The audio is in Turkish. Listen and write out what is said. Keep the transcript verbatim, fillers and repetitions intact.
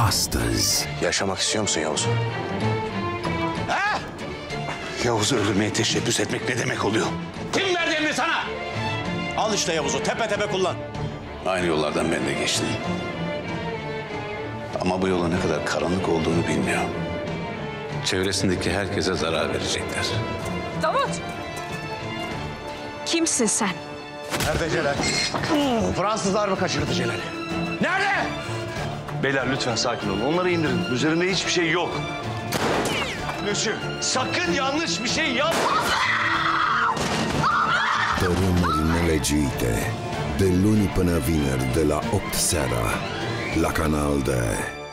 astăzi. Yaşamak istiyor musun Yavuz? Ha? Yavuz'u öldürmeye teşebbüs etmek ne demek oluyor? Kim verdi emri sana? Al işte Yavuz'u tepe tepe kullan. Aynı yollardan ben de geçtim. Ama bu yolun ne kadar karanlık olduğunu bilmiyor. Çevresindeki herkese zarar verecekler. Davut! Kimsin sen? Nerede Celal? Fransızlar mı kaçırdı Celal'i? Nerede? Beyler lütfen sakin olun. Onları indirin. Üzerinde hiçbir şey yok. Monsieur, sakın yanlış bir şey yapma. Tărâmuri nelegiuite. De luni până vineri, de la opt seara, la Canal D.